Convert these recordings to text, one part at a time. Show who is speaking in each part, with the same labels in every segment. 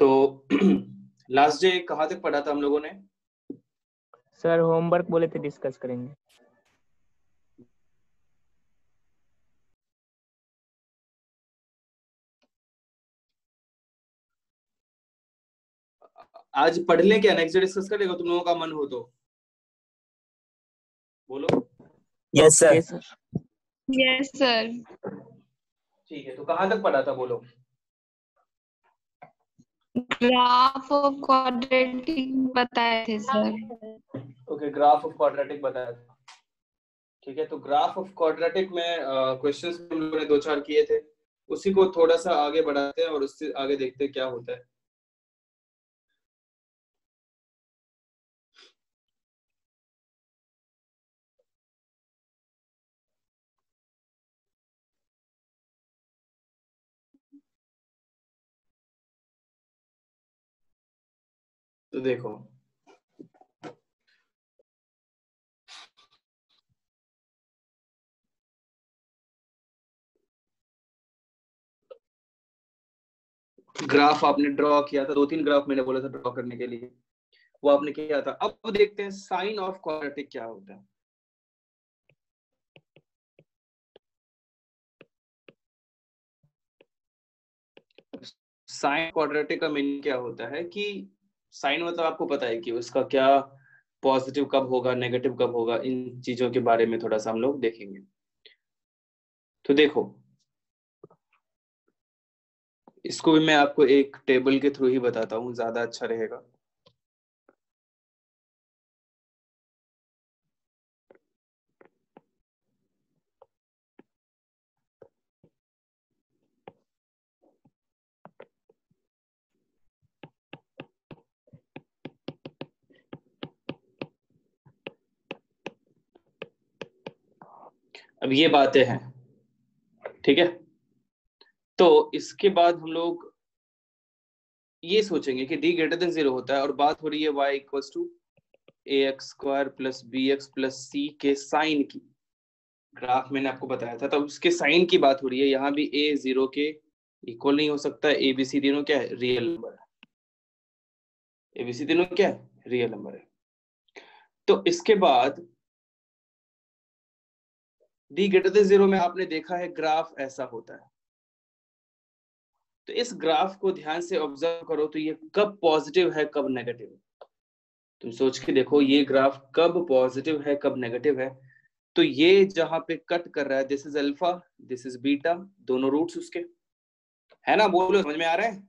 Speaker 1: तो last day कहाँ तक पढ़ा था हम लोगों ने?
Speaker 2: सर होमवर्क बोले थे डिस्कस करेंगे।
Speaker 1: आज पढ़ लें क्या? नेक्स्ट डे डिस्कस कर लेगा, तुम लोगों का मन हो तो बोलो।
Speaker 3: Yes sir.
Speaker 2: Yes sir.
Speaker 4: Yes sir.
Speaker 1: ठीक है, तो कहाँ तक पढ़ा था बोलो?
Speaker 4: ग्राफ ऑफ क्वाड्रेटिक बताए थे sir.
Speaker 1: Okay, graph of quadratic बताया था। ठीक है, तो ग्राफ ऑफ क्वाड्रेटिक में क्वेश्चंस हम लोगों ने 2-4 किए थे, उसी को थोड़ा सा आगे बढ़ाते हैं और उससे आगे देखते हैं क्या होता है। तो देखो, ग्राफ आपने ड्रॉ किया था, 2-3 ग्राफ मैंने बोला था ड्रॉ करने के लिए, वो आपने किया था। अब देखते हैं साइन ऑफ क्वाड्रेटिक क्या होता है। साइन क्वाड्रेटिक का मीनिंग क्या होता है कि साइन मतलब आपको पता है कि उसका क्या पॉजिटिव कब होगा, नेगेटिव कब होगा, इन चीजों के बारे में थोड़ा सा हम लोग देखेंगे। तो देखो, इसको भी मैं आपको एक टेबल के थ्रू ही बताता हूँ, ज्यादा अच्छा रहेगा। अब ये बातें हैं, ठीक है। तो इसके बाद हम लोग ये सोचेंगे कि d ग्रेटर देन 0 होता है और बात हो रही है y equals to ax² plus bx plus c के साइन की। ग्राफ मैंने आपको बताया था, तो उसके साइन की बात हो रही है। यहाँ भी a 0 के इक्वल नहीं हो सकता। a b c तीनों क्या है? रियल नंबर है। a b c तीनों क्या है? रियल नंबर है। तो इसके बाद d ग्रेटर देन 0 में आपने देखा है ग्राफ ऐसा होता है। तो इस ग्राफ को ध्यान से ऑब्जर्व करो, तो ये कब पॉजिटिव है कब नेगेटिव है, तुम सोच के देखो ये ग्राफ कब पॉजिटिव है कब नेगेटिव है। तो ये जहां पे कट कर रहा है, this is alpha, this is beta, दोनों रूट्स उसके, है ना? बोलो, समझ में आ रहा है?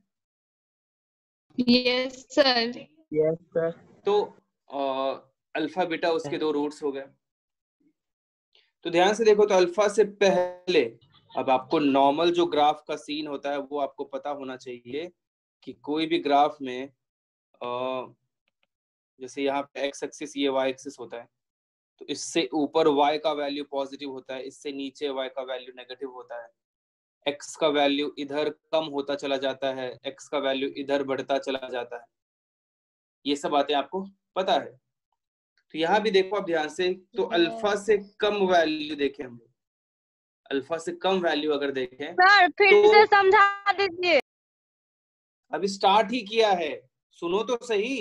Speaker 4: Yes sir.
Speaker 2: Yes sir.
Speaker 1: तो अल्फा बीटा उसके 2 रूट्स हो गए। तो ध्यान से देखो, तो अल्फा से पहले, अब आपको नॉर्मल जो ग्राफ का सीन होता है वो आपको पता होना चाहिए कि कोई भी ग्राफ में जैसे यहाँ पे एक्स एक्सिस, ये वाई एक्सिस होता है, तो इससे ऊपर y का वैल्यू पॉजिटिव होता है, इससे नीचे y का वैल्यू नेगेटिव होता है। x का वैल्यू इधर कम होता चला जाता है, x का वैल्यू इधर बढ़ता चला जाता है। ये सब बातें आपको पता है। तो यहाँ भी देखो आप ध्यान से, तो अल्फा से कम वैल्यू देखें हम, अल्फा से कम वैल्यू अगर देखें
Speaker 5: सर फिर
Speaker 1: तो
Speaker 5: से समझा दीजिए।
Speaker 1: अभी स्टार्ट ही किया है, सुनो तो सही,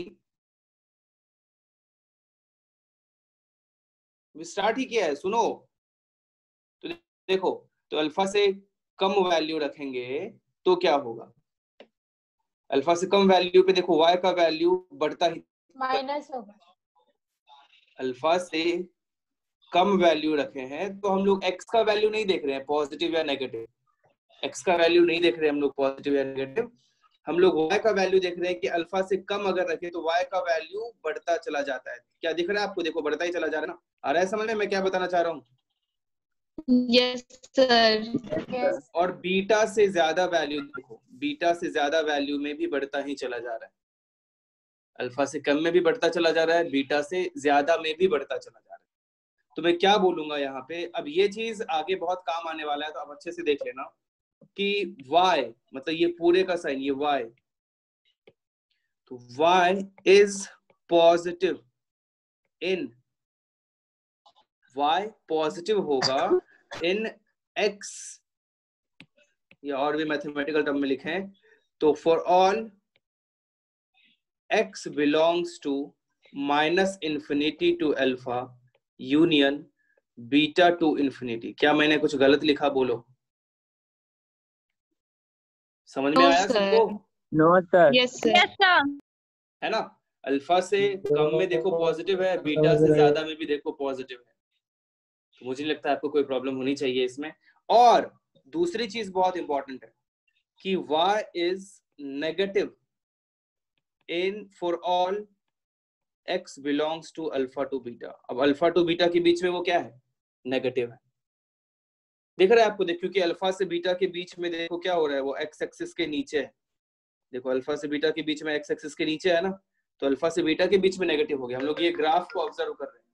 Speaker 1: अभी स्टार्ट ही किया है, सुनो। तो देखो, तो अल्फा से कम वैल्यू रखेंगे तो क्या होगा? अल्फा से कम वैल्यू पे देखो y का वैल्यू बढ़ता ही
Speaker 5: माइनस होगा।
Speaker 1: अल्फा से कम वैल्यू रखे हैं तो हम लोग x का वैल्यू नहीं देख रहे हैं पॉजिटिव या नेगेटिव, x का वैल्यू नहीं देख रहे हैं हम लोग पॉजिटिव या नेगेटिव, हम लोग y का वैल्यू देख रहे हैं कि अल्फा से कम अगर रखे तो y का वैल्यू बढ़ता चला जाता है। क्या दिख रहा है आपको? देखो, बढ़ता ही चला जा रहा है ना। आ रहा है समझ में मैं क्या बताना चाह रहा हूँ?
Speaker 4: Yes sir.
Speaker 1: और बीटा से ज्यादा वैल्यू देखो, बीटा से ज्यादा वैल्यू में भी बढ़ता ही चला जा रहा है। अल्फा से कम में भी बढ़ता चला जा रहा है, बीटा से ज्यादा में भी बढ़ता चला जा रहा है। तो मैं क्या बोलूंगा यहाँ पे, अब ये चीज आगे बहुत काम आने वाला है, तो आप अच्छे से देख लेना कि y मतलब ये पूरे का साइन, ये y, तो y is positive in, y positive होगा इन x, या और भी मैथमेटिकल टर्म में लिखें तो for all x belongs to minus infinity to alpha union beta to infinity. क्या मैंने कुछ गलत लिखा? बोलो, समझ में
Speaker 4: No,
Speaker 1: आया
Speaker 4: sir.
Speaker 1: सबको?
Speaker 2: No sir.
Speaker 4: Yes, sir.
Speaker 5: Yes, sir.
Speaker 1: है ना? अल्फा से कम में देखो पॉजिटिव है, बीटा से ज्यादा में भी देखो पॉजिटिव है, तो मुझे नहीं लगता आपको कोई प्रॉब्लम होनी चाहिए इसमें। और दूसरी चीज बहुत इंपॉर्टेंट है कि y is negative in for all x belongs to alpha to beta. अब अल्फा टू बीटा के बीच में वो क्या है? नेगेटिव है। दिख रहा है आपको? देखो, क्योंकि अल्फा से बीटा के बीच में देखो क्या हो रहा है, वो x एक्सिस के नीचे है। देखो अल्फा से बीटा के बीच में x एक्सिस के नीचे है ना, तो अल्फा से बीटा के बीच में नेगेटिव हो गया। हम लोग ये ग्राफ को ऑब्जर्व कर रहे हैं,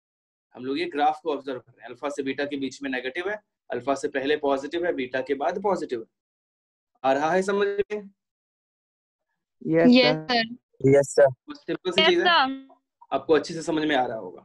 Speaker 1: अल्फा से बीटा के बीच में नेगेटिव है, अल्फा से पहले पॉजिटिव है, बीटा के बाद पॉजिटिव है। आ रहा है समझ में?
Speaker 2: Yes
Speaker 4: Yes,
Speaker 2: sir.
Speaker 4: sir.
Speaker 2: Yes sir.
Speaker 1: Simple सी
Speaker 5: Yes,
Speaker 1: चीज है,
Speaker 5: sir.
Speaker 1: आपको अच्छे से समझ में आ रहा होगा।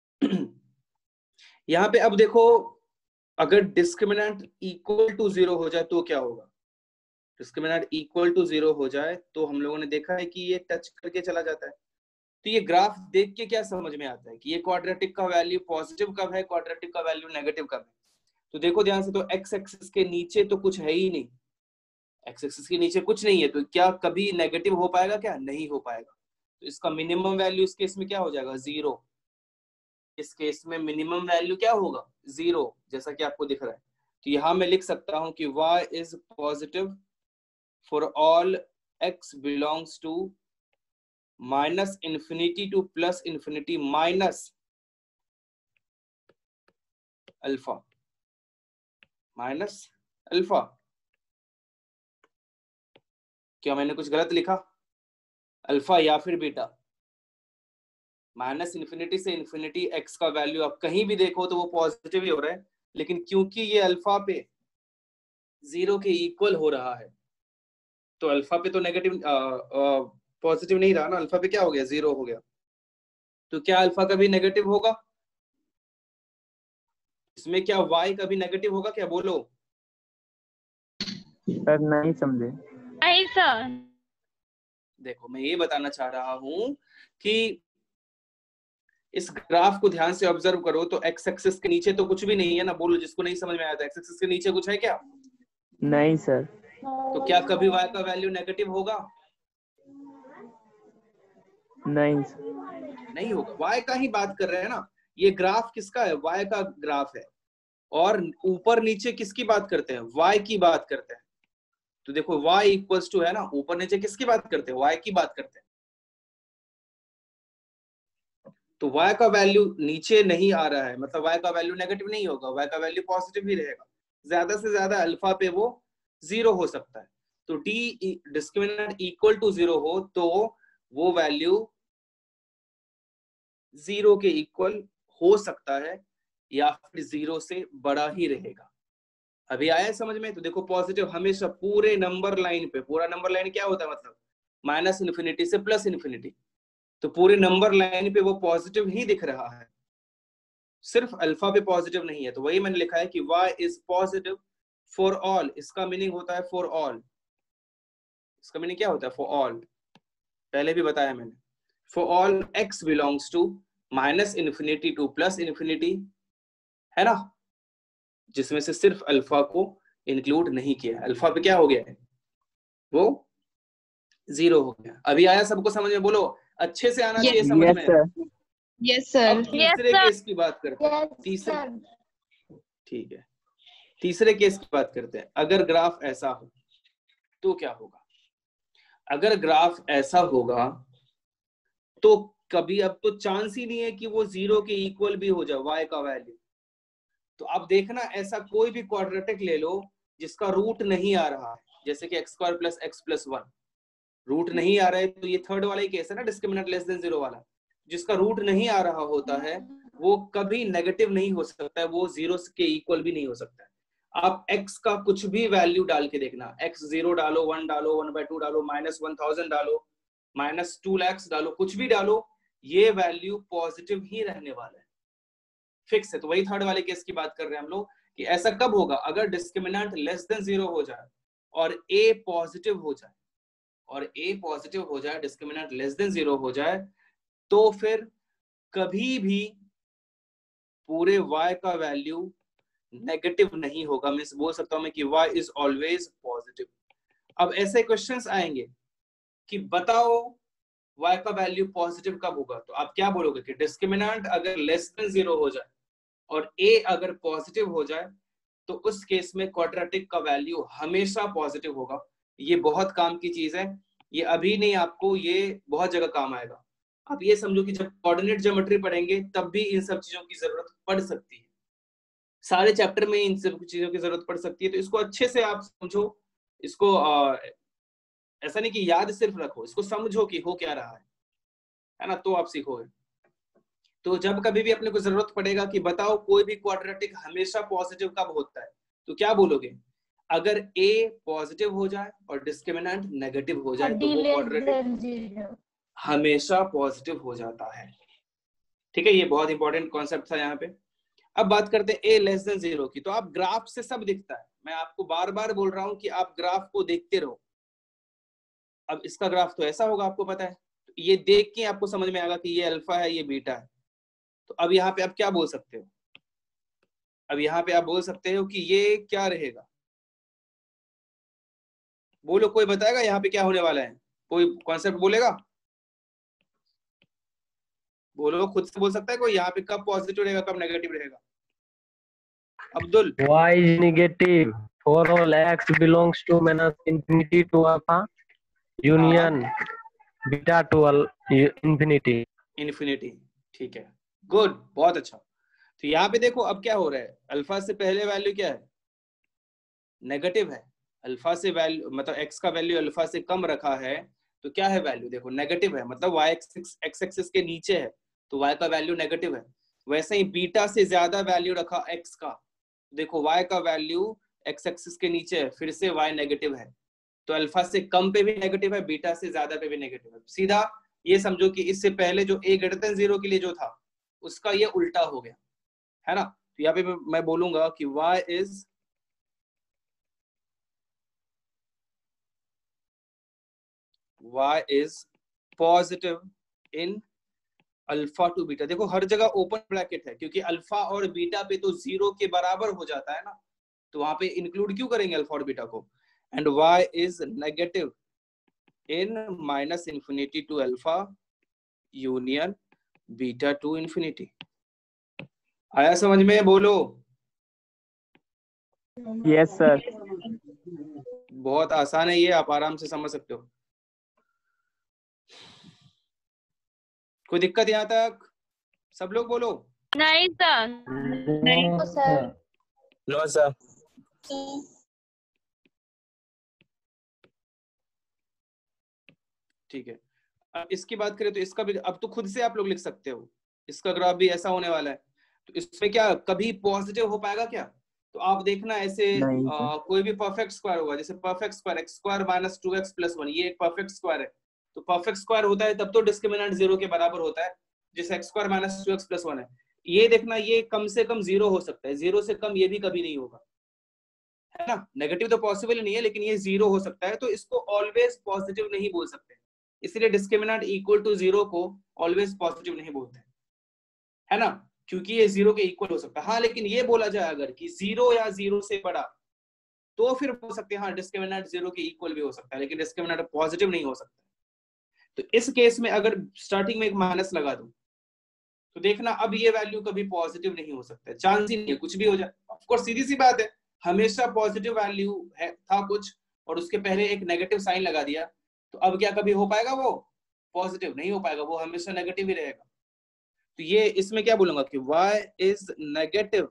Speaker 1: यहाँ पे अब देखो, अगर डिस्क्रिमिनेंट इक्वल टू 0 हो जाए तो क्या होगा? डिस्क्रिमिनेंट इक्वल टू 0 हो जाए तो हम लोगों ने देखा है कि ये टच करके चला जाता है। तो ये ग्राफ देख के क्या समझ में आता है कि ये क्वाड्रेटिक का वैल्यू पॉजिटिव कब है, क्वाड्रेटिक का वैल्यू नेगेटिव कब है। तो देखो ध्यान से, तो एक्स एक्सिस के नीचे तो कुछ है ही नहीं, एक्स एक्सिस के नीचे कुछ नहीं है, तो क्या कभी नेगेटिव हो पाएगा? क्या नहीं हो पाएगा। तो इसका मिनिमम वैल्यू इस केस में क्या हो जाएगा? 0। इस केस में मिनिमम वैल्यू क्या होगा? 0, जैसा कि आपको दिख रहा है। तो यहां मैं लिख सकता हूं कि y is positive for all x belongs to minus infinity to plus infinity minus alpha, minus alpha. क्या मैंने कुछ गलत लिखा? अल्फा या फिर बीटा? माइनस इन्फिनिटी से इन्फिनिटी x का वैल्यू आप कहीं भी देखो तो वो पॉजिटिव ही हो रहा है, लेकिन क्योंकि ये अल्फा पे 0 के इक्वल हो रहा है तो अल्फा पे तो नेगेटिव पॉजिटिव नहीं रहा ना, अल्फा पे क्या हो गया? 0 हो गया। तो क्या अल्फा कभी नेगेटिव होगा? इसमें क्या y कभी नेगेटिव होगा? क्या बोलो?
Speaker 2: सर नहीं समझे।
Speaker 5: नहीं, sir.
Speaker 1: देखो, मैं ये बताना चाह रहा हूं कि इस ग्राफ को ध्यान से ऑब्जर्व करो, तो एक्स एक्सिस के नीचे तो कुछ भी नहीं है ना। बोलो जिसको नहीं समझ में आया था, एक्स एक्सिस के नीचे कुछ है क्या?
Speaker 2: नहीं सर।
Speaker 1: तो क्या कभी y का वैल्यू नेगेटिव होगा?
Speaker 2: नहीं
Speaker 1: नहीं होगा। y का ही बात कर रहे हैं ना, ये ग्राफ किसका है? y का ग्राफ है। और ऊपर नीचे किसकी बात करते हैं? y की बात करते हैं। तो देखो y इक्वल्स टू है ना, ऊपर नीचे किसकी बात करते हैं? y की बात करते हैं। तो y का वैल्यू नीचे नहीं आ रहा है, मतलब y का वैल्यू नेगेटिव नहीं होगा, y का वैल्यू पॉजिटिव ही रहेगा। ज्यादा से ज्यादा अल्फा पे वो 0 हो सकता है। तो d डिस्क्रिमिनेंट इक्वल टू 0 हो तो वो वैल्यू 0 के इक्वल हो सकता है या फिर 0 से बड़ा ही रहेगा। अभी आया समझ में? तो देखो पॉजिटिव हमेशा पूरे नंबर लाइन पे, पूरा नंबर लाइन क्या होता है? मतलब माइनस इन्फिनिटी से प्लस इन्फिनिटी, तो पूरे नंबर लाइन पे वो पॉजिटिव ही दिख रहा है, सिर्फ अल्फा पे पॉजिटिव नहीं है। तो वही मैंने लिखा है कि y is positive for all. इसका मीनिंग होता है फॉर ऑल। इसका मीनिंग क्या होता है? फॉर ऑल, पहले भी बताया मैंने। For all x belongs to minus infinity to plus infinity, है ना, जिसमें से सिर्फ अल्फा को इंक्लूड नहीं किया। अल्फा पे क्या हो गया है? वो 0 हो गया। अभी आया सबको समझ में? बोलो, अच्छे से आना चाहिए समझ
Speaker 2: यस
Speaker 1: में।
Speaker 2: सर।
Speaker 4: Yes, sir.
Speaker 1: अब तीसरे
Speaker 5: sir.
Speaker 1: केस की बात करते हैं। तीसरे, ठीक है, तीसरे केस की बात करते हैं। अगर ग्राफ ऐसा हो तो क्या होगा? अगर ग्राफ ऐसा होगा तो कभी, अब तो चांस ही नहीं है कि वो 0 के इक्वल भी हो जाए y का वैल्यू। तो अब देखना, ऐसा कोई भी क्वाड्रेटिक ले लो जिसका रूट नहीं आ रहा है, जैसे कि x² + x + 1 रूट नहीं आ रहा है, तो ये थर्ड वाला ही केस है ना, डिस्क्रिमिनेंट लेस देन 0 वाला। जिसका रूट नहीं आ रहा होता है वो कभी नेगेटिव नहीं हो सकता है, वो 0 के इक्वल भी नहीं हो सकता है। आप x का कुछ भी वैल्यू डाल के देखना, x 0 डालो, 1 डालो, 1/2 डालो, -1000 डालो, -2 lakhs डालो, कुछ भी डालो, ये वैल्यू पॉजिटिव ही रहने वाला है, फिक्स है। तो वही थर्ड वाले केस की बात कर रहे हैं हम लोग कि ऐसा कब होगा? अगर डिस्क्रिमिनेंट लेस देन 0 हो जाए और a पॉजिटिव हो जाए, और a पॉजिटिव हो जाए, डिस्क्रिमिनेंट लेस देन 0 हो जाए, तो फिर कभी भी पूरे y का वैल्यू नेगेटिव नहीं होगा। मैं बोल सकता हूं मैं कि y इज ऑलवेज पॉजिटिव। अब ऐसे क्वेश्चंस आएंगे कि बताओ y का वैल्यू पॉजिटिव कब होगा, तो आप क्या बोलोगे कि डिस्क्रिमिनेंट अगर लेस देन 0 हो जाए और a अगर पॉजिटिव हो जाए तो उस केस में क्वाड्रेटिक का वैल्यू हमेशा पॉजिटिव होगा। ये बहुत काम की चीज है, ये अभी नहीं, आपको ये बहुत जगह काम आएगा। आप ये समझो कि जब कोऑर्डिनेट ज्योमेट्री पढ़ेंगे तब भी इन सब चीजों की जरूरत पड़ सकती है, सारे चैप्टर में इन सब चीजों की जरूरत पड़ सकती है। तो इसको अच्छे से आप समझो, इसको ऐसा नहीं कि याद सिर्फ रखो, इसको समझो कि हो क्या रहा है ना, तो आप सीखोगे। तो जब कभी भी अपने को जरूरत पड़ेगा कि बताओ कोई भी क्वाड्रेटिक हमेशा पॉजिटिव कब होता है, तो क्या बोलोगे, अगर a पॉजिटिव हो जाए और डिस्क्रिमिनेंट नेगेटिव हो जाए तो वो क्वाड्रेटिक हमेशा पॉजिटिव हो जाता है। ठीक है, ये बहुत इंपॉर्टेंट कॉन्सेप्ट था यहाँ पे। अब बात करते हैं a लेस देन 0 की। तो आप ग्राफ से सब दिखता है, मैं आपको बार बार बोल रहा हूं कि आप ग्राफ को देखते रहो। अब इसका ग्राफ तो ऐसा होगा, आपको पता है, ये देख के आपको समझ में आएगा कि ये अल्फा है, ये बीटा है। तो अब यहाँ पे आप क्या बोल सकते हो, अब यहाँ पे आप बोल सकते हो कि ये क्या रहेगा, बोलो, कोई बताएगा यहाँ पे क्या होने वाला है, कोई कॉन्सेप्ट बोलेगा, बोलो, खुद से बोल सकता है कोई, यहाँ पे कब पॉजिटिव रहेगा कब नेगेटिव रहेगा। Abdul,
Speaker 3: y is negative for all x belongs to minus infinity to alpha union beta to infinity।
Speaker 1: Infinity, ठीक है, गुड, बहुत अच्छा। तो यहाँ पे देखो अब क्या हो रहा है, अल्फा से पहले वैल्यू क्या है, नेगेटिव है। अल्फा से वैल्यू मतलब x का वैल्यू अल्फा से कम रखा है तो क्या है वैल्यू, देखो नेगेटिव है, मतलब y x एक्सिस के नीचे है तो y का वैल्यू नेगेटिव है। वैसे ही बीटा से ज्यादा वैल्यू रखा x का, देखो y का वैल्यू x एक्सिस के नीचे है, फिर से y नेगेटिव है। तो अल्फा से कम पे भी नेगेटिव है, बीटा से ज्यादा पे भी नेगेटिव है। सीधा ये समझो कि इससे पहले जो a ग्रेटर देन 0 के लिए जो था उसका ये उल्टा हो गया, है ना। तो यहाँ पे मैं बोलूंगा कि y is positive in alpha to beta. देखो हर जगह ओपन ब्रैकेट है क्योंकि अल्फा और बीटा पे तो 0 के बराबर हो जाता है ना, तो वहां पे इंक्लूड क्यों करेंगे अल्फा और बीटा को। And y is negative in minus infinity to alpha union beta to infinity. आया समझ में, बोलो।
Speaker 2: Yes sir.
Speaker 1: बहुत आसान है ये, आप आराम से समझ सकते हो। कोई दिक्कत यहाँ तक, सब लोग बोलो।
Speaker 5: नहीं सर।
Speaker 4: नहीं
Speaker 5: सर।
Speaker 2: No sir.
Speaker 1: ठीक है, अब इसकी बात करें तो इसका भी अब तो खुद से आप लोग लिख सकते हो, इसका ग्राफ भी ऐसा होने वाला है। तो इसमें क्या कभी पॉजिटिव हो पाएगा क्या, तो आप देखना ऐसे कोई भी परफेक्ट स्क्वायर होगा, जैसे perfect square x square minus 2x plus 1, ये एक परफेक्ट स्क्वायर है। तो परफेक्ट स्क्वायर होता है तब तो डिस्क्रिमिनेंट 0 के बराबर होता है, जैसे x square minus 2x plus 1 है। ये देखना ये कम से कम 0 हो सकता है, 0 से कम ये भी कभी नहीं होगा, है ना। नेगेटिव तो पॉसिबल नहीं है लेकिन ये 0 हो सकता है, तो इसको ऑलवेज पॉजिटिव नहीं बोल सकते, इसलिए डिस्क्रिमिनेंट इक्वल टू 0 को ऑलवेज पॉजिटिव नहीं बोलते, है ना, क्योंकि ये 0 के इक्वल हो सकता है। हाँ, लेकिन ये बोला जाए अगर कि 0 या 0 से बड़ा, तो फिर बोल सकते हैं हाँ डिस्क्रिमिनेंट 0 के इक्वल भी हो सकता है, लेकिन डिस्क्रिमिनेंट पॉजिटिव नहीं हो सकता। तो इस केस में अगर स्टार्टिंग में एक माइनस लगा दूं तो देखना अब ये वैल्यू कभी पॉजिटिव नहीं हो सकता है, चांस ही नहीं है, कुछ भी हो जाए। ऑफ कोर्स सीधी सी बात है, हमेशा पॉजिटिव वैल्यू है था कुछ और उसके पहले एक नेगेटिव साइन लगा दिया, तो अब क्या कभी हो पाएगा वो पॉजिटिव, नहीं हो पाएगा, वो हमेशा नेगेटिव ही रहेगा। तो ये इसमें क्या बोलूंगा कि y is negative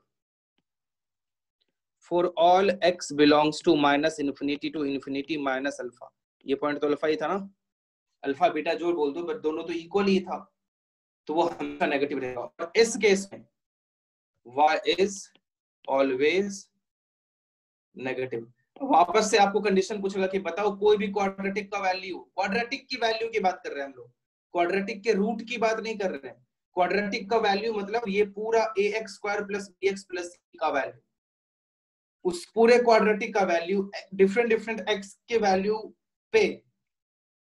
Speaker 1: for all x belongs to minus infinity to infinity minus alpha. ये पॉइंट तो अल्फा ही था ना, अल्फा बीटा जो बोल दो बट दोनों तो इक्वल ही था, तो वो हमेशा नेगेटिव रहेगा। और इस केस में y is always नेगेटिव। वापस से आपको कंडीशन पूछेगा कि बताओ कोई भी क्वाड्रेटिक का वैल्यू, क्वाड्रेटिक की वैल्यू की बात कर रहे हैं हम लोग, क्वाड्रेटिक के रूट की बात नहीं कर रहे हैं। क्वाड्रेटिक का वैल्यू मतलब ये पूरा ax square plus bx plus c का वैल्यू, उस पूरे क्वाड्रेटिक का वैल्यू डिफरेंट डिफरेंट x के वैल्यू पे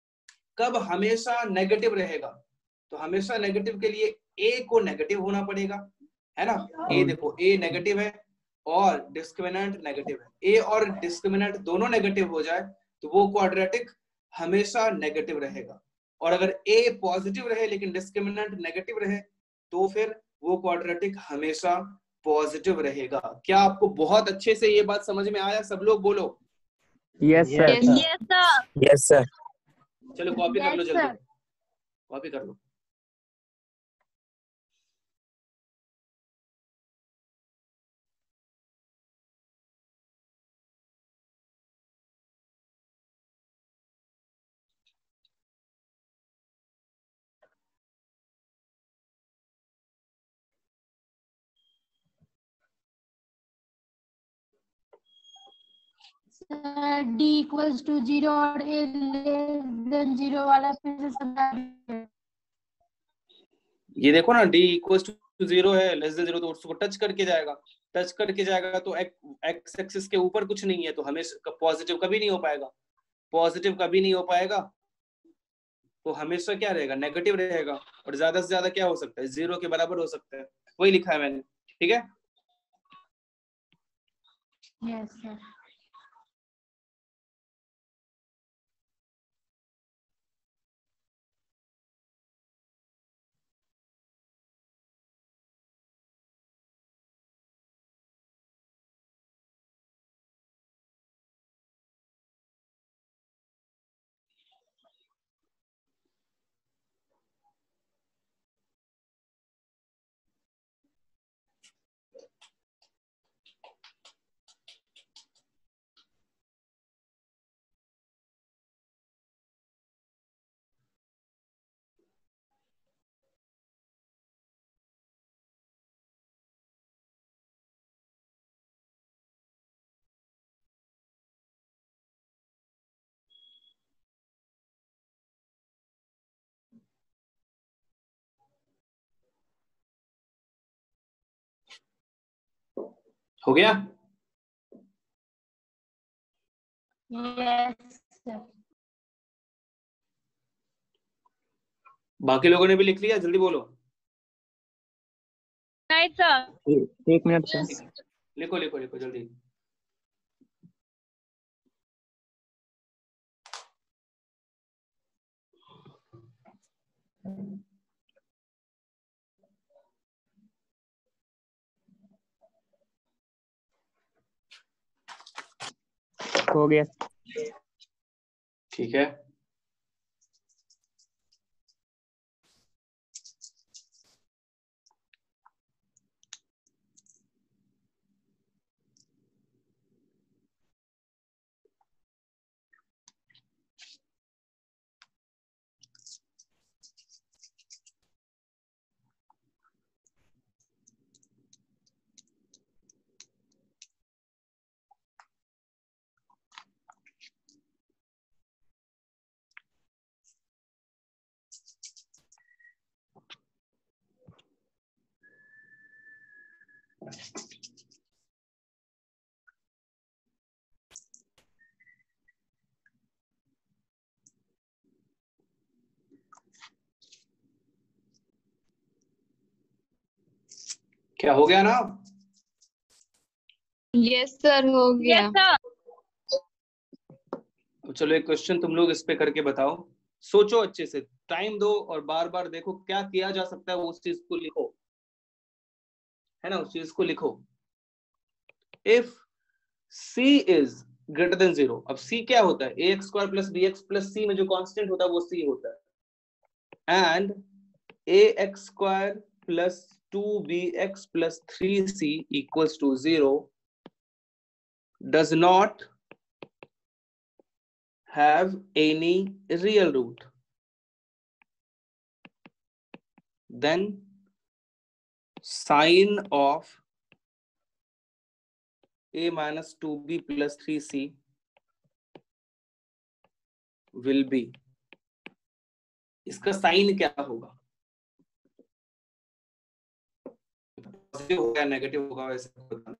Speaker 1: कब हमेशा नेगेटिव रहेगा? तो हमेशा नेगेटिव के लिए ए को नेगेटिव होना पड़ेगा, है ना। ए देखो, ए नेगेटिव है और डिस्क्रिमिनेंट नेगेटिव है। ए और डिस्क्रिमिनेंट दोनों नेगेटिव हो जाए तो वो क्वाड्रेटिक हमेशा नेगेटिव रहेगा। और अगर ए पॉजिटिव रहे लेकिन डिस्क्रिमिनेंट नेगेटिव रहे तो फिर वो क्वाड्रेटिक हमेशा पॉजिटिव रहेगा। क्या आपको बहुत अच्छे से ये बात समझ में आया? सब लोग बोलो
Speaker 2: yes sir.
Speaker 3: Yes, sir.
Speaker 5: Yes sir.
Speaker 2: Yes sir.
Speaker 1: चलो कॉपी कर लो,
Speaker 5: Yes,
Speaker 1: जल्दी
Speaker 5: sir.
Speaker 1: कॉपी कर लो।
Speaker 5: सर डी इक्वल्स टू 0 और ए लेस देन 0 वाला फिर से समझा दीजिए।
Speaker 1: ये देखो ना, डी इक्वल टू 0 है, लेस देन 0 तो उसको टच करके जाएगा। टच करके जाएगा तो एक्स एक्सिस के ऊपर कुछ नहीं है तो हमेशा पॉजिटिव कभी नहीं हो पाएगा। पॉजिटिव कभी नहीं हो पाएगा तो हमेशा क्या रहेगा? नेगेटिव रहेगा। और ज्यादा से ज्यादा क्या हो सकता है? 0 के बराबर हो सकता है। वही लिखा है मैंने, ठीक है।
Speaker 5: Yes sir.
Speaker 1: हो गया?
Speaker 5: Yes sir.
Speaker 1: बाकी लोगों ने भी लिख लिया? जल्दी बोलो।
Speaker 5: नहीं सर।
Speaker 2: एक मिनट सर।
Speaker 1: लिखो लिखो लिखो जल्दी।
Speaker 2: हो गया।
Speaker 1: ठीक है, क्या हो गया ना?
Speaker 4: यस सर, हो गया।
Speaker 5: Yes sir.
Speaker 1: तो चलो एक क्वेश्चन तुम लोग इस पे करके बताओ। सोचो अच्छे से, टाइम दो और बार बार देखो क्या किया जा सकता है, वो उस चीज को लिखो, है ना, उस चीज को लिखो। If c is greater than 0, अब c क्या होता है? ax square plus bx plus c में जो कांस्टेंट होता है वो c होता है। And ax square plus 2bx plus 3c equals to 0 does not have any real root, then sine of a minus 2b plus 3c will be, इसका साइन क्या होगा? पॉजिटिव होगा या नेगेटिव होगा वैसे बताना।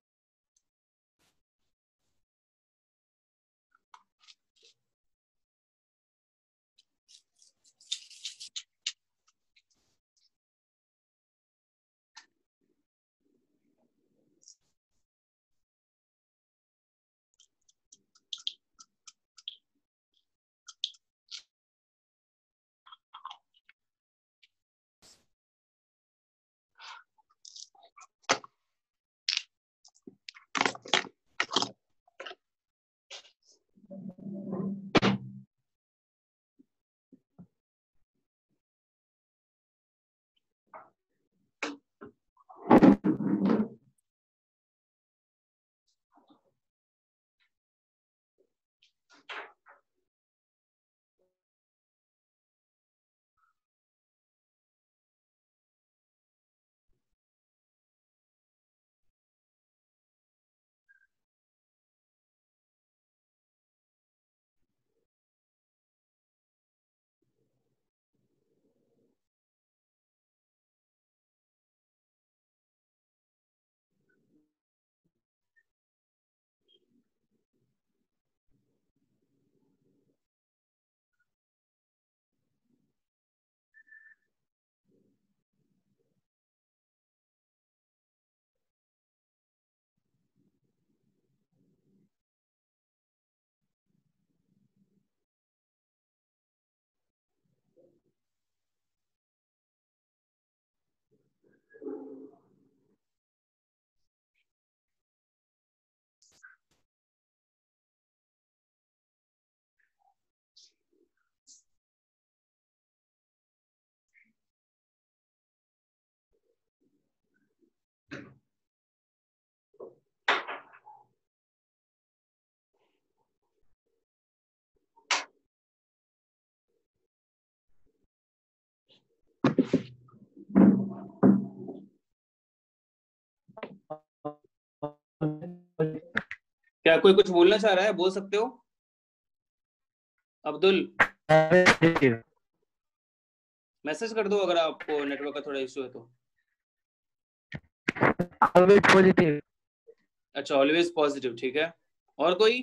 Speaker 1: क्या कोई कुछ बोलना चाह रहा है? बोल सकते हो अब्दुल। मैसेज कर दो अगर आपको नेटवर्क का थोड़ा इश्यू है तो।
Speaker 3: Always positive.
Speaker 1: अच्छा, ऑलवेज पॉजिटिव, ठीक है। और कोई?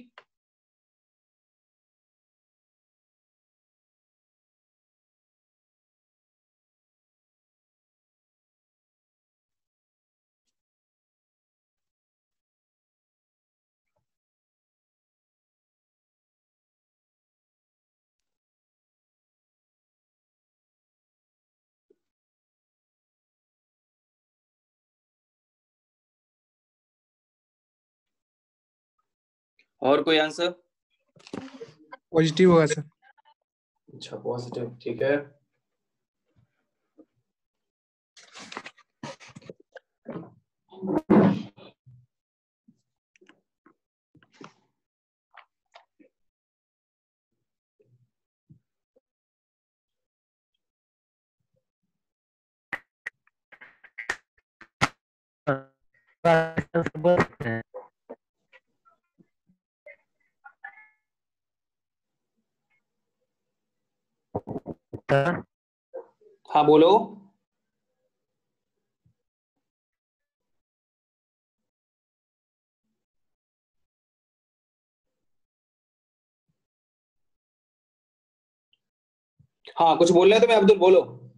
Speaker 1: और कोई आंसर?
Speaker 6: पॉजिटिव होगा सर।
Speaker 1: अच्छा, पॉजिटिव, ठीक है। हाँ बोलो। हाँ कुछ बोल रहे हो तो मैं अब्दुल, बोलो।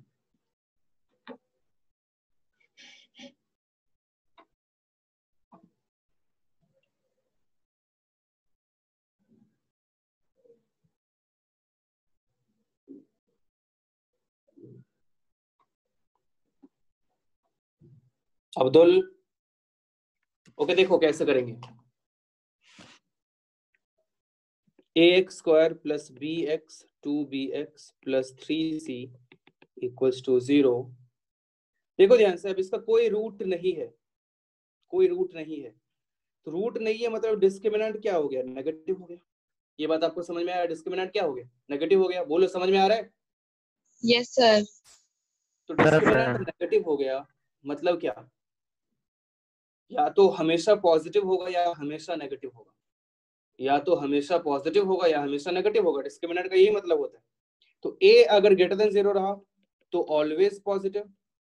Speaker 1: अब्दुल, ओके देखो कैसे करेंगे। ax square plus bx 2bx plus 3c equals to 0। देखो ध्यान से, अब इसका कोई रूट नहीं है, कोई रूट नहीं है। तो रूट नहीं है मतलब डिस्क्रिमिनेंट क्या हो गया? नेगेटिव हो गया। ये बात आपको समझ में आया? डिस्क्रिमिनेंट क्या हो गया? नेगेटिव हो गया। बोलो, समझ में आ रहा है?
Speaker 4: Yes sir.
Speaker 1: तो डिस्क्रिमिनेंट नेगेटिव हो गया मतलब क्या? या तो हमेशा पॉजिटिव होगा या हमेशा नेगेटिव होगा, या तो हमेशा पॉजिटिव होगा या हमेशा नेगेटिव होगा। डिस्क्रिमिनेंट का यही मतलब होता है। तो a अगर ग्रेटर देन 0 रहा तो ऑलवेज पॉजिटिव,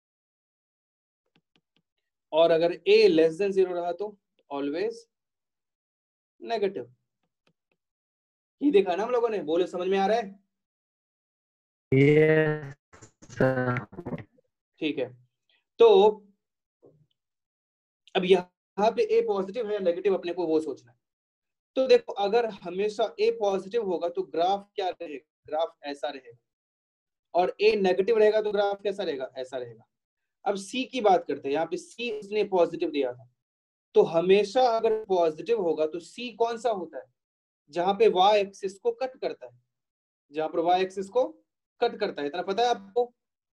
Speaker 1: और अगर a लेस देन 0 रहा तो ऑलवेज नेगेटिव। ये देखा ना हम लोगों ने? बोले, समझ में आ रहा है? ठीक है। तो अब यहाँ पे a पॉजिटिव है या नेगेटिव, अपने को वो सोचना है। तो देखो, अगर हमेशा a पॉजिटिव होगा तो ग्राफ क्या रहेगा? ग्राफ ऐसा रहेगा। और a नेगेटिव रहेगा तो ग्राफ कैसा रहेगा? ऐसा रहेगा। अब c की बात करते हैं। यहाँ पे c उसने पॉजिटिव दिया था, तो हमेशा अगर पॉजिटिव होगा तो c कौन सा होता है? जहां पे y एक्सिस को कट करता है, जहां पर y एक्सिस को कट करता है। इतना पता है आपको?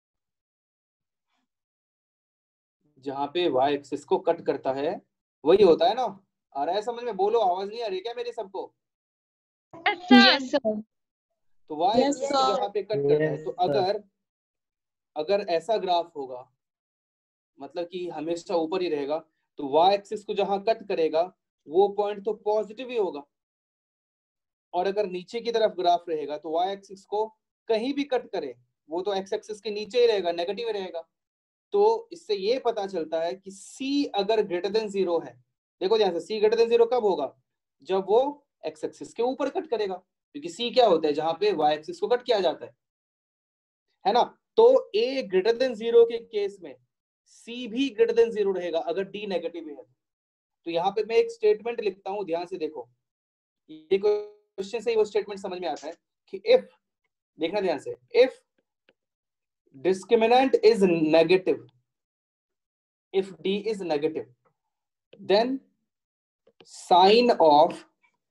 Speaker 1: जहां पे y एक्सिस को कट करता है वही होता है ना? आ रहा है समझ में? बोलो, आवाज नहीं आ रही क्या मेरी सबको?
Speaker 4: Yes sir.
Speaker 1: तो y एक्सिस को जहां पे कट करता है, तो अगर ऐसा ग्राफ होगा, मतलब कि हमेशा ऊपर ही रहेगा, तो y एक्सिस को जहां कट करेगा वो पॉइंट तो पॉजिटिव ही होगा। और अगर नीचे की तरफ ग्राफ रहेगा तो y एक्सिस को कहीं भी कट करे वो तो x एक्सिस के नीचे ही रहेगा, नेगेटिव रहेगा। तो इससे ये पता चलता है कि c अगर ग्रेटर देन 0 है, देखो ध्यान से, c ग्रेटर देन 0 कब होगा? जब वो x एक्सिस के ऊपर कट करेगा, क्योंकि c क्या होता है? जहां पे y एक्सिस को कट किया जाता है ना? तो a ग्रेटर देन 0 के केस में c भी ग्रेटर देन 0 रहेगा अगर d नेगेटिव है। तो यहाँ पे मैं एक स्टेटमेंट लिखता हूं, ध्यान से देखो। ये क्वेश्चन से ही वो स्टेटमेंट समझ में आता है कि इफ, देखना ध्यान से, if discriminant is negative, if d is negative, then sign of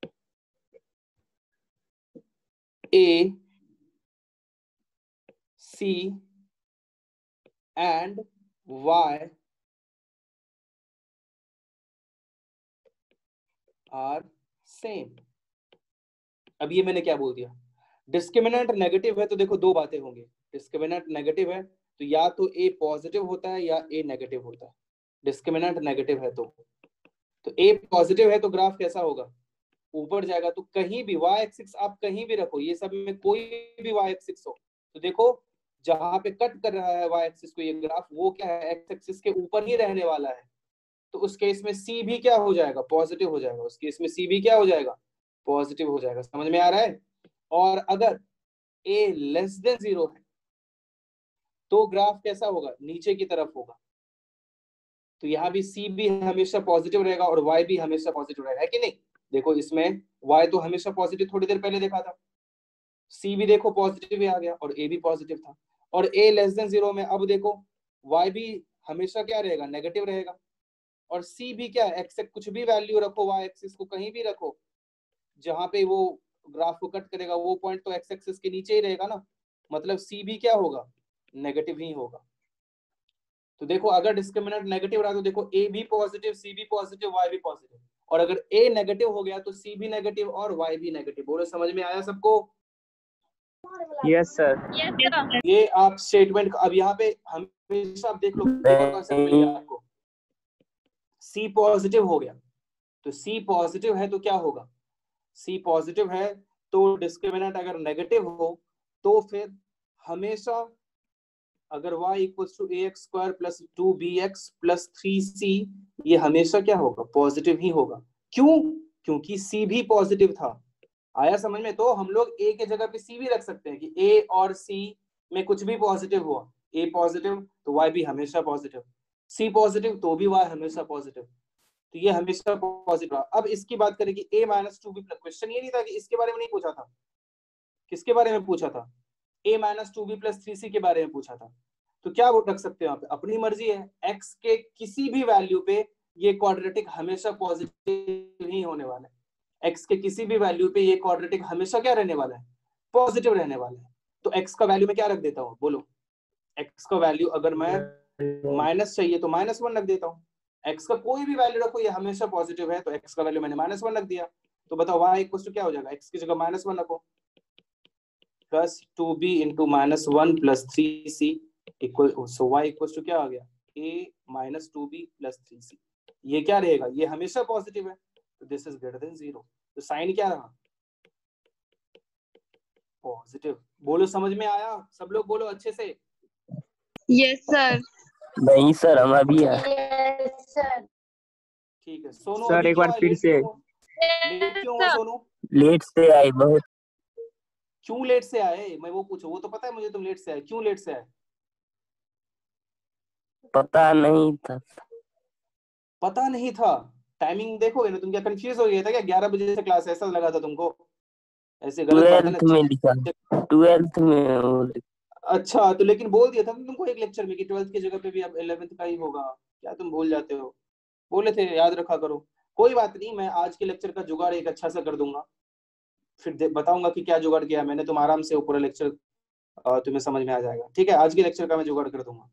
Speaker 1: a, c and y are same। अब ये मैंने क्या बोल दिया? डिस्क्रिमिनेंट नेगेटिव है तो देखो दो बातें होंगी। डिस्क्रिमिनेंट नेगेटिव है तो या तो a पॉजिटिव होता है या a नेगेटिव होता है। डिस्क्रिमिनेंट नेगेटिव है तो तो ए पॉजिटिव है तो ग्राफ कैसा होगा, ऊपर जाएगा। तो कहीं भी y एक्सिस आप कहीं भी रखो, ये सब में कोई भी y एक्सिस हो, तो देखो जहां पे कट कर रहा है y एक्सिस को ये ग्राफ, वो क्या है, x एक्सिस के ऊपर ही रहने वाला है। तो उस केस में c भी क्या हो जाएगा, पॉजिटिव हो जाएगा। उस केस में c भी क्या हो जाएगा, पॉजिटिव हो जाएगा। समझ में आ रहा है। और अगर a लेस देन 0 है तो ग्राफ कैसा होगा, नीचे की तरफ होगा। तो यहाँ भी c भी हमेशा पॉजिटिव रहेगा और y भी हमेशा पॉजिटिव रहेगा, है कि नहीं। देखो इसमें y तो हमेशा पॉजिटिव थोड़ी देर पहले देखा था, c भी देखो पॉजिटिव ही आ गया और a भी पॉजिटिव था। और a लेस देन 0 में अब देखो y भी हमेशा क्या रहेगा, नेगेटिव रहेगा। और c भी क्या है, x कुछ भी वैल्यू रखो, y एक्सिस को कहीं भी रखो, जहां पे वो ग्राफ को कट करेगा वो पॉइंट तो x एक्सिस के नीचे ही रहेगा ना, मतलब c भी क्या होगा, नेगेटिव ही होगा। तो देखो अगर डिस्क्रिमिनेंट नेगेटिव रहा तो देखो a भी पॉजिटिव, c भी पॉजिटिव, y भी पॉजिटिव। और अगर a नेगेटिव हो गया तो c भी नेगेटिव और y भी नेगेटिव। बोलो समझ में आया सबको।
Speaker 2: Yes sir.
Speaker 1: ये आप स्टेटमेंट अब यहाँ पे हमेशा आप देख लो, एक और कॉन्सेप्ट मिल गया आपको। c पॉजिटिव हो गया तो c पॉजिटिव है तो क्या होगा, c पॉजिटिव है तो डिस्क्रिमिनेंट अगर नेगेटिव हो तो फिर हमेशा अगर y equals to ax square plus 2bx plus 3c, ये हमेशा क्या होगा, पॉजिटिव ही होगा। क्यों, क्योंकि c भी पॉजिटिव था। आया समझ में। तो हम लोग a के जगह पे c भी रख सकते हैं कि a और c में कुछ भी पॉजिटिव हुआ, a पॉजिटिव तो y भी हमेशा पॉजिटिव, c पॉजिटिव तो भी y हमेशा पॉजिटिव। तो ये हमेशा पॉजिटिव रहा। अब इसकी बात करें कि a minus 2b plus, question ये नहीं था कि इसके बारे में नहीं पूछा था, किसके बारे में पूछा था, a minus 2b plus 3c के बारे में पूछा था। तो क्या वो रख सकते हैं यहाँ पे, अपनी मर्जी है, x के किसी भी वैल्यू पे ये क्वाड्रेटिक हमेशा पॉजिटिव ही होने वाला है। x के किसी भी वैल्यू पे ये क्वाड्रेटिक हमेशा क्या रहने वाला है, पॉजिटिव रहने वाला है। तो x का वैल्यू मैं क्या रख देता हूँ, बोलो x का वैल्यू अगर मैं माइनस चाहिए तो -1 रख देता हूँ। x का कोई भी वैल्यू रखो ये हमेशा पॉजिटिव है, तो x का वैल्यू मैंने -1 रख दिया। तो बताओ y इक्वल टू क्या हो जाएगा, x की जगह -1 रखो, plus 2b into -1 plus 3c equal, so y equal to क्या आ गया, a minus 2b plus 3c। ये क्या रहेगा, ये हमेशा पॉजिटिव है, तो दिस इज ग्रेटर देन 0। तो साइन क्या रहा, पॉजिटिव। बोलो समझ में आया, सब लोग बोलो अच्छे से।
Speaker 4: Yes, sir.
Speaker 2: नहीं सर, हम अभी है।
Speaker 5: Yes sir.
Speaker 1: ठीक है सोनू,
Speaker 2: सर
Speaker 1: अभी
Speaker 2: एक
Speaker 1: क्यों
Speaker 2: बार
Speaker 1: आए,
Speaker 2: फिर
Speaker 1: लेट
Speaker 2: से।
Speaker 1: क्यों हो, लेट क्यों हो सोनू,
Speaker 2: लेट से आए बहुत।
Speaker 1: क्यों लेट से आए, मैं वो पूछो, वो तो पता है मुझे तुम लेट से आए, क्यों लेट से आए,
Speaker 2: पता नहीं था।
Speaker 1: पता नहीं था। टाइमिंग देखोगे ना, तुम क्या कंफ्यूज हो गया था क्या, 11 बजे से क्लास ऐसा लगा था तुमको, ऐसे गलत बात है ना।
Speaker 2: 12th में लिखा, 12th में वो
Speaker 1: अच्छा तो लेकिन बोल दिया था ना तुमको एक लेक्चर में कि 12th की जगह पे भी अब 11th का ही होगा, क्या तुम भूल जाते हो, बोले थे याद रखा करो। कोई बात नहीं, मैं आज के लेक्चर का जुगाड़ एक अच्छा सा कर दूंगा, फिर बताऊंगा कि क्या जुगाड़ किया मैंने, तुम आराम से वो पूरा लेक्चर तुम्हें समझ में आ जाएगा। ठीक है, आज के लेक्चर का मैं जुगाड़ कर दूंगा,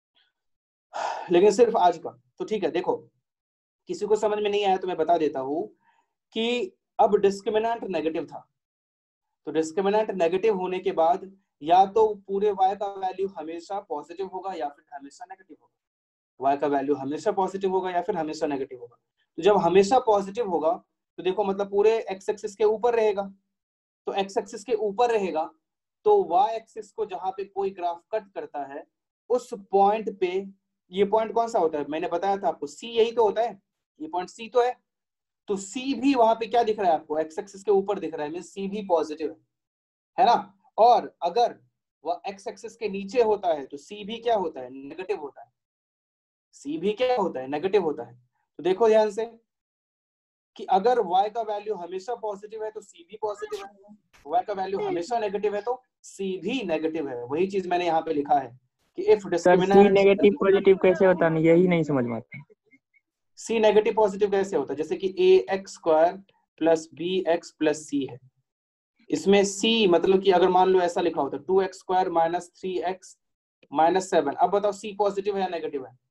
Speaker 1: लेकिन सिर्फ आज का। तो ठीक है, देखो किसी को समझ में नहीं आया तो मैं बता देता हूँ कि अब डिस्क्रिमिनेंट नेगेटिव था, तो डिस्क्रिमिनेंट नेगेटिव होने के बाद या तो पूरे y का वैल्यू हमेशा पॉजिटिव होगा या फिर हमेशा नेगेटिव होगा, y का वैल्यू हमेशा पॉजिटिव होगा या फिर हमेशा नेगेटिव होगा। तो जब हमेशा पॉजिटिव होगा तो देखो मतलब पूरे x एक्सिस के ऊपर रहेगा, तो x एक्सिस के ऊपर रहेगा तो y एक्सिस को जहां पे कोई ग्राफ कट करता है उस पॉइंट पे, ये पॉइंट कौन सा होता है, मैंने बताया था आपको, c यही तो होता है, ये पॉइंट c तो है। तो c भी वहां पे क्या दिख रहा है आपको, x एक्सिस के ऊपर दिख रहा है, मींस c भी पॉजिटिव है ना। और अगर वह x एक्सिस के नीचे होता है तो c भी क्या होता है, नेगेटिव होता है, c भी क्या होता है, नेगेटिव होता है। तो देखो ध्यान से कि अगर y का वैल्यू हमेशा पॉजिटिव है तो c भी पॉजिटिव है, y का वैल्यू हमेशा नेगेटिव है तो c भी नेगेटिव है। वही चीज मैंने यहाँ पे लिखा है कि if
Speaker 2: sir c
Speaker 1: discriminant
Speaker 2: negative positive कैसे होता है, यही नहीं समझ में आता।
Speaker 1: c नेगेटिव पॉजिटिव कैसे होता है, जैसे कि ax square plus bx plus c है, इसमें c मतलब कि अगर मान लो ऐसा लिखा होता 2x square minus 3x minus 7, अब बताओ c पॉजिटिव है या नेगेटिव है,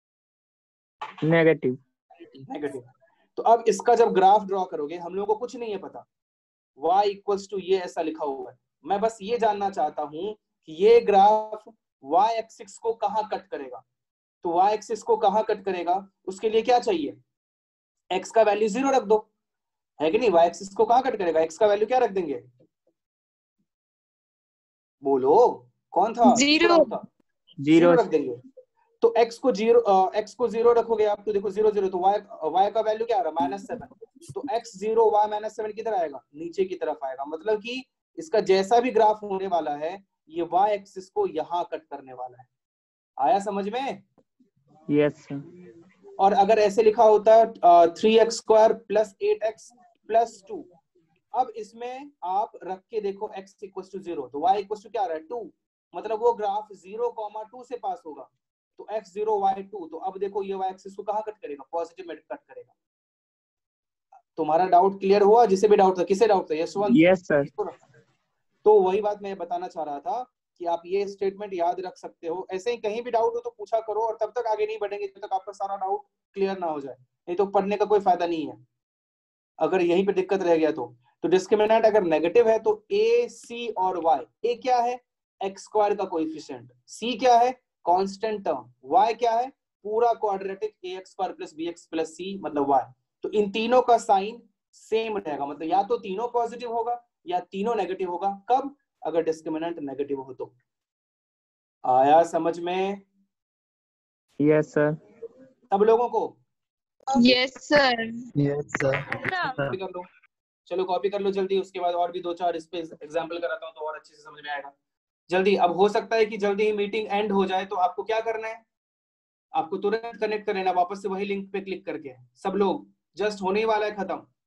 Speaker 2: नेगेटिव।
Speaker 1: नेगेटिव। तो अब इसका जब ग्राफ ड्रॉ करोगे, हम लोगों को कुछ नहीं है पता, y इक्वल्स टू ये ऐसा लिखा हुआ है, मैं बस ये जानना चाहता हूं कि ये ग्राफ y एक्सिस को कहां कट करेगा। तो y एक्सिस को कहां कट करेगा, उसके लिए क्या चाहिए, x का वैल्यू 0 रख दो, है कि नहीं? y एक्सिस को कहाँ कट करेगा? x का वैल्यू क्या रख देंगे? बोलो कौन था?
Speaker 4: 0
Speaker 2: जीरो
Speaker 1: रख देंगे। तो x को 0 रखोगे आप तो देखो 0 0, तो y का वैल्यू क्या आ रहा है? -7। तो x 0 y -7 किधर आएगा? नीचे की तरफ आएगा। मतलब कि इसका जैसा भी ग्राफ होने वाला है ये y एक्सिस को यहाँ कट करने वाला है। आया समझ में?
Speaker 2: Yes sir.
Speaker 1: और अगर ऐसे लिखा होता 3x² + 8x + 2, अब इसमें आप रख के देखो x = 0, तो y = क्या आ रहा है? 2। मतलब वो ग्राफ 0,2 से पास होगा, तो x 0 y 2। तो अब देखो ये y एक्सिस को कहाँ कट करेगा? पॉजिटिव में कट करेगा। तुम्हारा डाउट क्लियर हुआ? जिसे भी डाउट था, किसे डाउट था? यशवंत?
Speaker 2: Yes sir.
Speaker 1: तो वही बात मैं बताना चाह रहा था कि आप ये स्टेटमेंट याद रख सकते हो। ऐसे ही कहीं भी डाउट हो तो पूछा करो, और तब तक आगे नहीं बढ़ेंगे जब तक आपका सारा डाउट क्लियर ना हो जाए, नहीं तो पढ़ने का कोई फायदा नहीं है अगर यहीं पे दिक्कत रह गया तो डिस्क्रिमिनेंट अगर नेगेटिव है तो a, c और y, a क्या है? x² का कोएफिशिएंट, c क्या है? कांस्टेंट टर्म, y क्या है? पूरा क्वाड्रेटिक ax² + bx + c मतलब y। तो इन तीनों का साइन सेम रहेगा, मतलब या तो तीनों पॉजिटिव होगा या तीनों नेगेटिव होगा। कब? अगर डिस्क्रिमिनेंट नेगेटिव हो तो। आया समझ में?
Speaker 2: Yes sir.
Speaker 1: सब लोगों को?
Speaker 4: Yes sir.
Speaker 1: कॉपी कर लो, चलो कॉपी कर लो जल्दी, उसके बाद और भी 2-4 इस पे एग्जांपल कराता हूँ तो और अच्छे से समझ में आएगा जल्दी। अब हो सकता है कि जल्दी ही मीटिंग एंड हो जाए, तो आपको क्या करना है? आपको तुरंत कनेक्ट कर लेना वापस से वही लिंक पे क्लिक करके। सब लोग, जस्ट होने ही वाला है खत्म।